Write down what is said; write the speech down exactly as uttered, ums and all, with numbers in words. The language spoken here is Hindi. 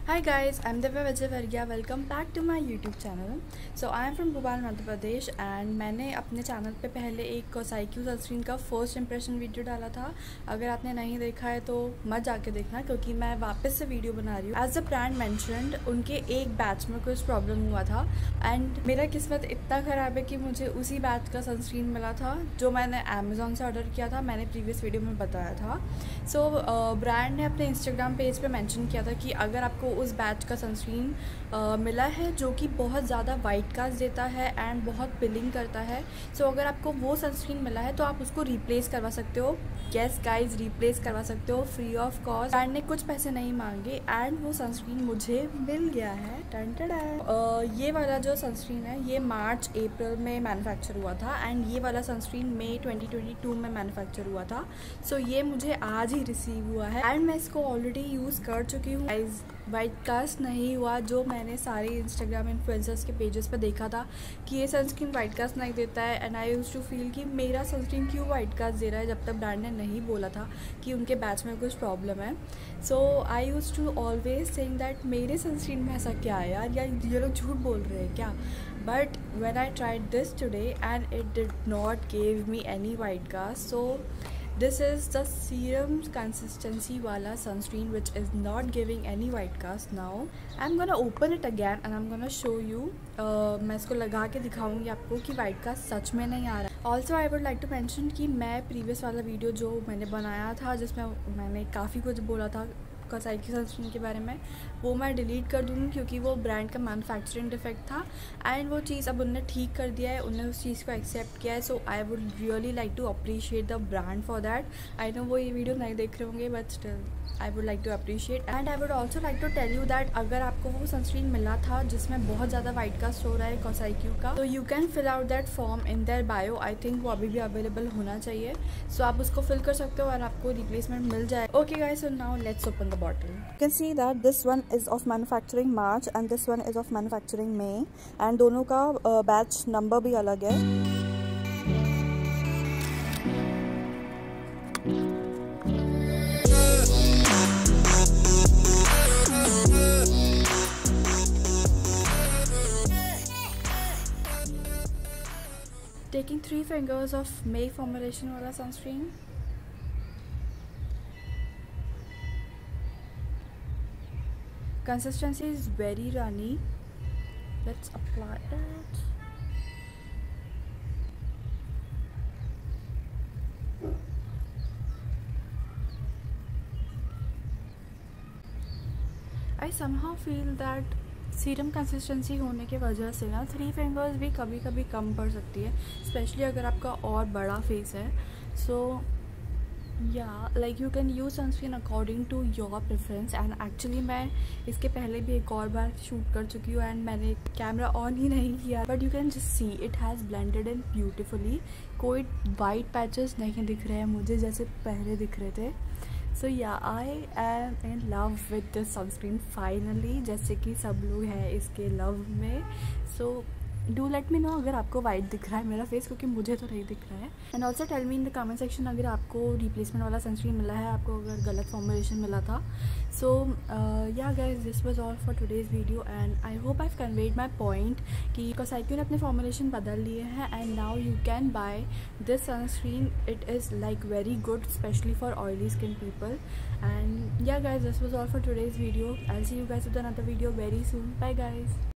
Hi guys, I'm Divya Vijay Varghya. Welcome back to my YouTube channel. So I am from Bhopal Madhya Pradesh and मैंने अपने चैनल पे पहले एक कोसाइक्यू सनस्क्रीन का फर्स्ट इंप्रेशन वीडियो डाला था. अगर आपने नहीं देखा है तो मत जाके देखना, क्योंकि मैं वापस से वीडियो बना रही हूँ. एज द ब्रांड मेंशन्ड, उनके एक बैच में कुछ प्रॉब्लम हुआ था एंड मेरा किस्मत इतना ख़राब है कि मुझे उसी बैच का सनस्क्रीन मिला था जो मैंने अमेज़ॉन से ऑर्डर किया था. मैंने प्रीवियस वीडियो में बताया था. सो so, ब्रांड ने अपने इंस्टाग्राम पेज पे मेंशन किया था कि अगर आपको उस बैच का सनस्क्रीन मिला है जो कि बहुत ज़्यादा वाइट कास्ट देता है एंड बहुत पिलिंग करता है, सो so, अगर आपको वो सनस्क्रीन मिला है तो आप उसको रिप्लेस करवा सकते हो. यस गाइज, रिप्लेस करवा सकते हो फ्री ऑफ कॉस्ट. ब्रांड ने कुछ पैसे नहीं मांगे एंड वो सनस्क्रीन मुझे मिल गया है. टन टन uh, ये वाला जो सनस्क्रीन है ये मार्च अप्रैल में मैन्युफैक्चर हुआ था एंड ये वाला sunscreen May twenty twenty two में मैन्युफैक्चर हुआ था. सो so, ये मुझे आज ही रिसीव हुआ है एंड मैं इसको ऑलरेडी यूज़ कर चुकी हूँ. वाइट कास्ट नहीं हुआ जो मैंने सारे इंस्टाग्राम इन्फ्लुएंसर्स के पेजेस पे देखा था कि ये सनस्क्रीन वाइट कास्ट नहीं देता है. And I use to feel कि मेरा सनस्क्रीन क्यों वाइट कास्ट दे रहा है जब तक ब्रांड ने नहीं बोला था कि उनके बैच में कुछ प्रॉब्लम है. So I use to always saying that मेरे सनस्क्रीन में ऐसा क्या है यार, या ये लोग झूठ बोल रहे हैं क्या. But when I tried this today and it did not give me any white cast. So this is the serum consistency wala sunscreen which is not giving any white cast. Now I'm gonna open it again and I'm gonna show you. uh, मैं इसको लगा के दिखाऊंगी आपको कि white cast सच में नहीं आ रहा. Also I would like to mention कि मैं previous वाला वीडियो जो मैंने बनाया था जिसमें मैंने काफ़ी कुछ बोला था कोसाइक्यू सनस्क्रीन के बारे में, वो मैं डिलीट कर दूँगी क्योंकि वो ब्रांड का मैन्युफैक्चरिंग डिफेक्ट था एंड वो चीज़ अब उन्होंने ठीक कर दिया है, उन्होंने उस चीज़ को एक्सेप्ट किया है. So I would really like to appreciate the brand for that. I know वो ये वीडियो नहीं देख रहे होंगे but still I would like to appreciate. And I would also like to tell you that अगर आपको वो सनस्क्रीन मिला था जिसमें बहुत ज़्यादा वाइट कास्ट हो रहा है कोसाइक्यू का, तो you can fill out that form in their bio. I think वो अभी भी अवेलेबल होना चाहिए. सो so, आप उसको फिल कर सकते हो और आपको रिप्लेसमेंट मिल जाए. Okay guys, so now let's open the bottle. See that this one is of manufacturing March and this one is of manufacturing May and दोनों का बैच uh, नंबर भी अलग है. Taking three fingers of May formulation वाला sunscreen. Consistency is very runny. Let's apply it. I somehow feel that serum consistency होने की वजह से ना थ्री फिंगर्स भी कभी कभी कम पड़ सकती है, स्पेशली अगर आपका और बड़ा फेस है. So yeah like you can use sunscreen according to your preference. And actually मैं इसके पहले भी एक और बार शूट कर चुकी हूँ एंड मैंने कैमरा ऑन ही नहीं किया, but you can just see it has blended in beautifully. कोई वाइट पैचेस नहीं दिख रहे हैं मुझे जैसे पहले दिख रहे थे. So yeah I am in love with this sunscreen finally, जैसे कि सब लोग हैं इसके लव में. So do let me know अगर आपको वाइट दिख रहा है मेरा फेस, क्योंकि मुझे तो नहीं दिख रहा है. And also tell me in the comment section अगर आपको रिप्लेसमेंट वाला सनस्क्रीन मिला है, आपको अगर गलत फॉर्मुलेशन मिला था. So yeah guys, this was all for today's video and I hope I conveyed my point कि कोसाइक्यू ने अपने फॉर्मुलेशन बदल लिए हैं and now you can buy this sunscreen. It is like very good specially for oily skin people. And yeah guys, this was all for today's video. I will see you guys with another video very soon. Bye guys.